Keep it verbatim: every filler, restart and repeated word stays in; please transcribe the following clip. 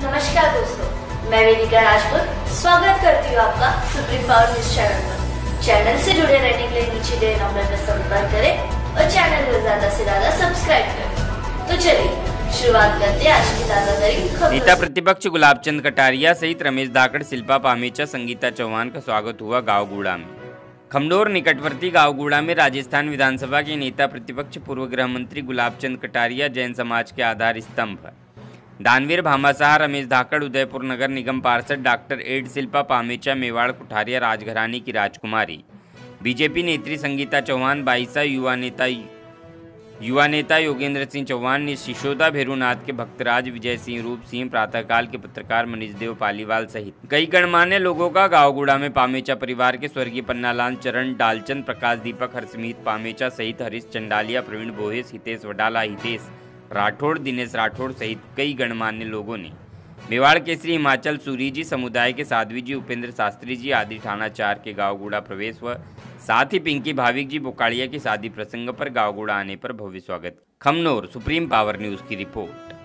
नमस्कार दोस्तों, मैं वेदिका राजपूत स्वागत करती हूँ आपका सुप्रीम पावर न्यूज चैनल पर। चैनल से जुड़े रहने के लिए नीचे दिए नंबर पर संपर्क करें और चैनल को ज्यादा से ज्यादा सब्सक्राइब करें। तो चलिए शुरुआत करते हैं आज की ताजा तरीन खबरों। नेता प्रतिपक्ष गुलाबचंद कटारिया सहित रमेश धाकड़, शिल्पा पामेचा, संगीता चौहान का स्वागत हुआ गाँव गूड़ा में। खमडोर निकटवर्ती गाँव गूड़ा में राजस्थान विधानसभा के नेता प्रतिपक्ष पूर्व गृह मंत्री गुलाबचंद कटारिया, जैन समाज के आधार स्तंभ दानवीर भामाशाह, रमेश धाकड़, उदयपुर नगर निगम पार्षद डॉक्टर एड, शिल्पा पामेचा, मेवाड़ कुठारिया राजघराने की राजकुमारी, बीजेपी नेत्री संगीता चौहान, बाईसा, युवा नेता युवा नेता योगेंद्र सिंह चौहान, शिशोदा भैरूनाथ के भक्तराज, विजय सिंह, रूप सिंह, प्रातःकाल के पत्रकार मनीष देव पालीवाल सहित कई गणमान्य लोगों का गाँव गूड़ा में पामेचा परिवार के स्वर्गीय पन्नालाल चरण, डालचंद, प्रकाश दीपक, हर्षमीत पामेचा सहित हरीश चंडालिया, प्रवीण बोहेस, हितेश वडाला, हितेश राठौड़, दिनेश राठौड़ सहित कई गणमान्य लोगों ने मेवाड़ केसरी हिमाचल सूरी जी समुदाय के साध्वी जी, उपेंद्र शास्त्री जी आदि थाना चार के गाँव गूड़ा प्रवेश व साथ ही पिंकी भाविक जी बोकाड़िया की शादी प्रसंग पर गाँव गूड़ा आने पर भव्य स्वागत। खमनोर सुप्रीम पावर न्यूज की रिपोर्ट।